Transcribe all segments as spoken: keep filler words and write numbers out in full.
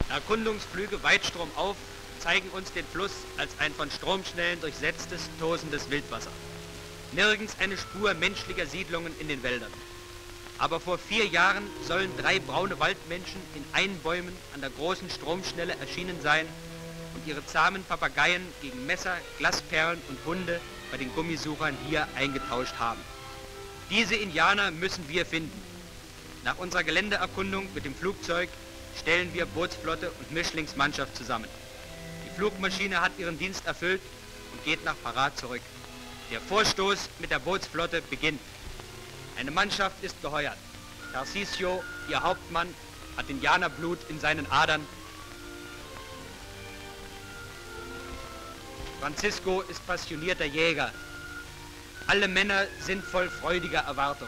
Erkundungsflüge weit stromauf zeigen uns den Fluss als ein von Stromschnellen durchsetztes, tosendes Wildwasser. Nirgends eine Spur menschlicher Siedlungen in den Wäldern. Aber vor vier Jahren sollen drei braune Waldmenschen in Einbäumen an der großen Stromschnelle erschienen sein und ihre zahmen Papageien gegen Messer, Glasperlen und Hunde bei den Gummisuchern hier eingetauscht haben. Diese Indianer müssen wir finden. Nach unserer Geländeerkundung mit dem Flugzeug stellen wir Bootsflotte und Mischlingsmannschaft zusammen. Die Flugmaschine hat ihren Dienst erfüllt und geht nach Pará zurück. Der Vorstoß mit der Bootsflotte beginnt. Eine Mannschaft ist geheuert. Tarcisio, ihr Hauptmann, hat Indianerblut in seinen Adern. Francisco ist passionierter Jäger. Alle Männer sind voll freudiger Erwartung.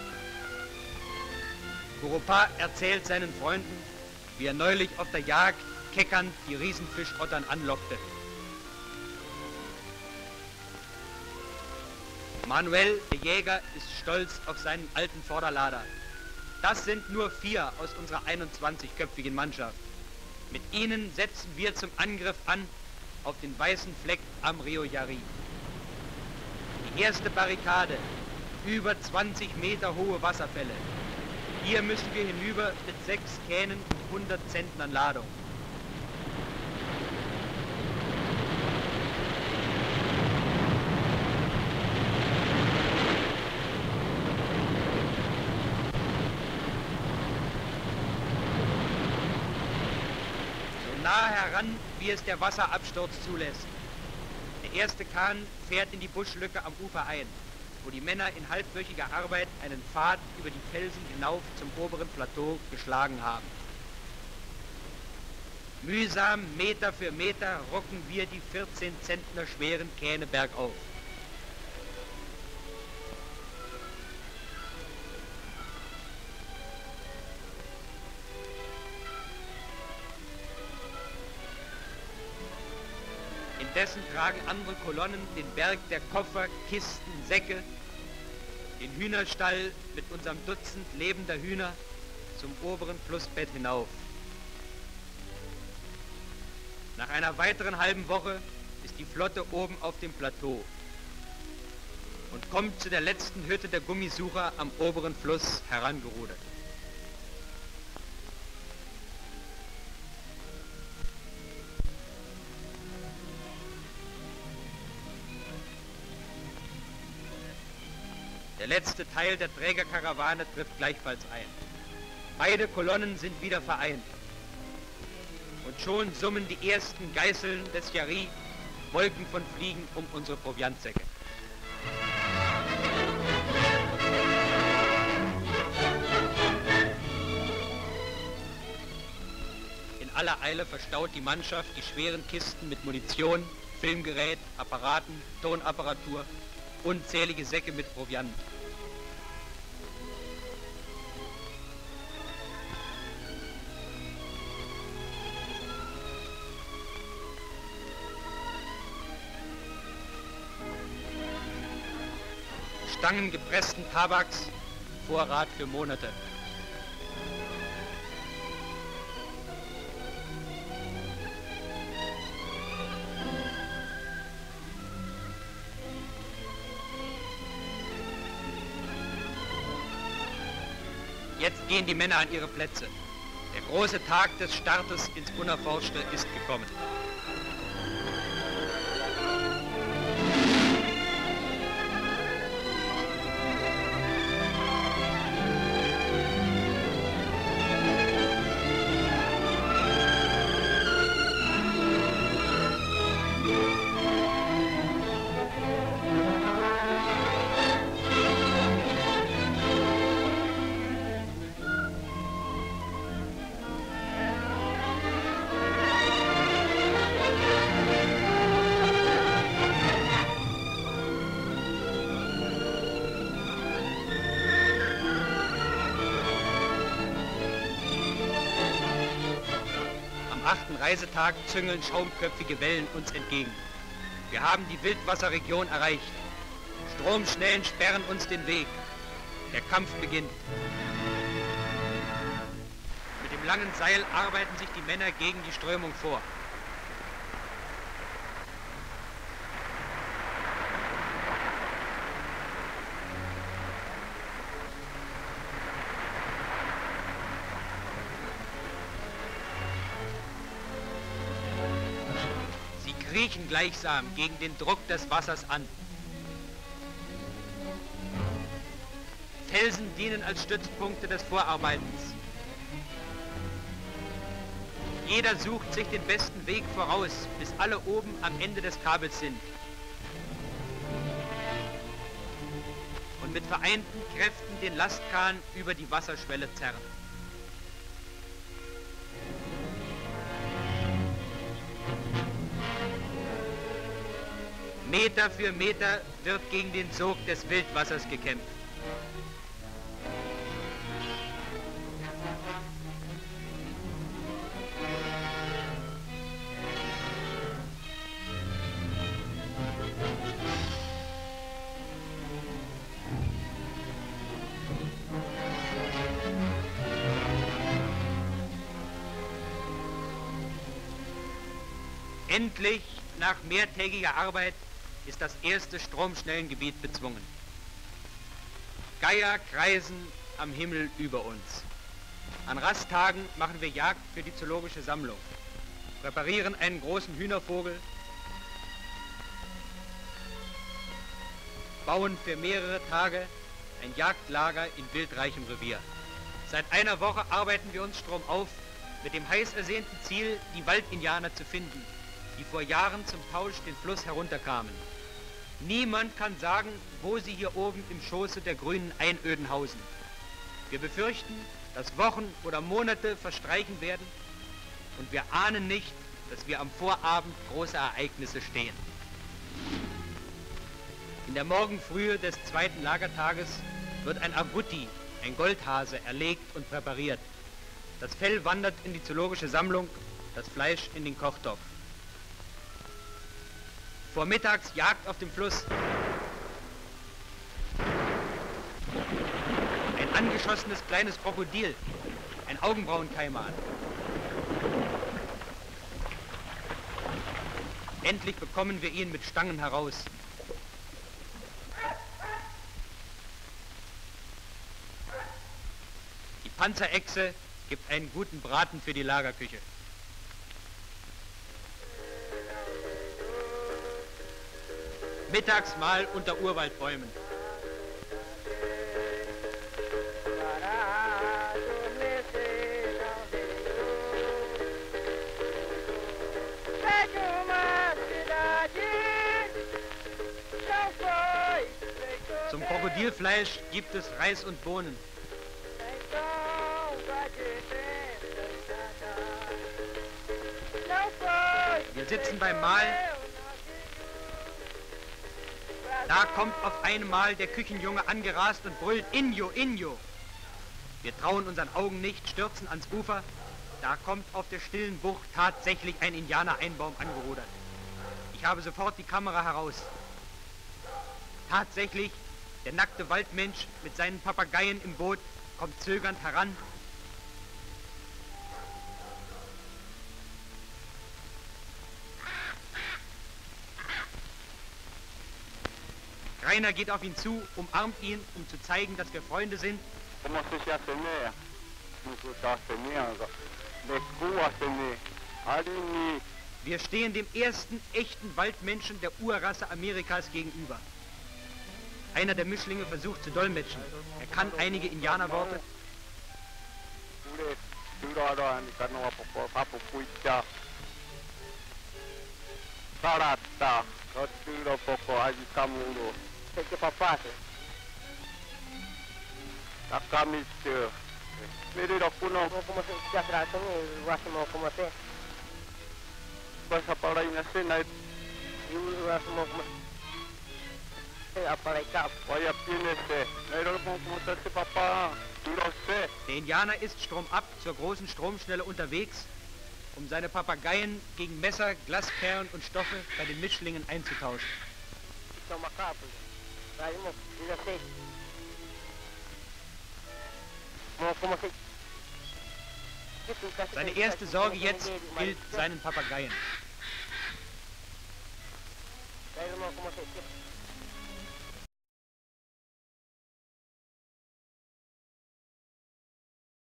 Curupa erzählt seinen Freunden, wie er neulich auf der Jagd keckernd die Riesenfischottern anlockte. Manuel, der Jäger, ist stolz auf seinen alten Vorderlader. Das sind nur vier aus unserer einundzwanzigköpfigen Mannschaft. Mit ihnen setzen wir zum Angriff an auf den weißen Fleck am Rio Yari. Die erste Barrikade, über zwanzig Meter hohe Wasserfälle. Hier müssen wir hinüber mit sechs Kähnen und hundert Zentnern Ladung. So nah heran, wie es der Wasserabsturz zulässt. Der erste Kahn fährt in die Buschlücke am Ufer ein, wo die Männer in halbwöchiger Arbeit einen Pfad über die Felsen hinauf zum oberen Plateau geschlagen haben. Mühsam, Meter für Meter, rucken wir die vierzehn Zentner schweren Kähne bergauf. Indessen tragen andere Kolonnen den Berg der Koffer, Kisten, Säcke, den Hühnerstall mit unserem Dutzend lebender Hühner zum oberen Flussbett hinauf. Nach einer weiteren halben Woche ist die Flotte oben auf dem Plateau und kommt zu der letzten Hütte der Gummisucher am oberen Fluss herangerudert. Der letzte Teil der Trägerkarawane trifft gleichfalls ein. Beide Kolonnen sind wieder vereint. Und schon summen die ersten Geißeln des Yari, Wolken von Fliegen um unsere Proviantsäcke. In aller Eile verstaut die Mannschaft die schweren Kisten mit Munition, Filmgerät, Apparaten, Tonapparatur, unzählige Säcke mit Proviant. Stangen gepressten Tabaks, Vorrat für Monate. Jetzt gehen die Männer an ihre Plätze. Der große Tag des Startes ins Unerforschte ist gekommen. achten Reisetag züngeln schaumköpfige Wellen uns entgegen. Wir haben die Wildwasserregion erreicht. Stromschnellen sperren uns den Weg. Der Kampf beginnt. Mit dem langen Seil arbeiten sich die Männer gegen die Strömung vor. Sie kriechen gleichsam gegen den Druck des Wassers an. Felsen dienen als Stützpunkte des Vorarbeitens. Jeder sucht sich den besten Weg voraus, bis alle oben am Ende des Kabels sind. Und mit vereinten Kräften den Lastkahn über die Wasserschwelle zerren. Meter für Meter wird gegen den Sog des Wildwassers gekämpft. Endlich, nach mehrtägiger Arbeit, ist das erste Stromschnellengebiet bezwungen. Geier kreisen am Himmel über uns. An Rasttagen machen wir Jagd für die zoologische Sammlung, präparieren einen großen Hühnervogel, bauen für mehrere Tage ein Jagdlager in wildreichem Revier. Seit einer Woche arbeiten wir uns stromauf mit dem heiß ersehnten Ziel, die Waldindianer zu finden, die vor Jahren zum Tausch den Fluss herunterkamen. Niemand kann sagen, wo sie hier oben im Schoße der grünen Einöden hausen. Wir befürchten, dass Wochen oder Monate verstreichen werden und wir ahnen nicht, dass wir am Vorabend großer Ereignisse stehen. In der Morgenfrühe des zweiten Lagertages wird ein Agouti, ein Goldhase, erlegt und präpariert. Das Fell wandert in die zoologische Sammlung, das Fleisch in den Kochtopf. Vormittags Jagd auf dem Fluss. Ein angeschossenes kleines Krokodil, ein Augenbrauenkaiman. Endlich bekommen wir ihn mit Stangen heraus. Die Panzerechse gibt einen guten Braten für die Lagerküche. Mittagsmahl unter Urwaldbäumen. Zum Krokodilfleisch gibt es Reis und Bohnen. Wir sitzen beim Mahl. Da kommt auf einmal der Küchenjunge angerast und brüllt: Injo, Injo! Wir trauen unseren Augen nicht, stürzen ans Ufer. Da kommt auf der stillen Bucht tatsächlich ein Indianer-Einbaum angerudert. Ich habe sofort die Kamera heraus. Tatsächlich, der nackte Waldmensch mit seinen Papageien im Boot kommt zögernd heran. Rainer geht auf ihn zu, umarmt ihn, um zu zeigen, dass wir Freunde sind. Wir stehen dem ersten echten Waldmenschen der Urrasse Amerikas gegenüber. Einer der Mischlinge versucht zu dolmetschen. Er kann einige Indianerworte. Que papate. Acá mister. Mire lo kuno como se ya trato ni wasimo como te. Vas a para una cena. Yo wasimo como. Eh, para acá. Vaya pienese. Mire lo como te se papá. Du lo sé. Der Indianer ist stromab zur großen Stromschnelle unterwegs, um seine Papageien gegen Messer, Glasperlen und Stoffe bei den Mischlingen einzutauschen. Seine erste Sorge jetzt gilt seinen Papageien. Pero no, como se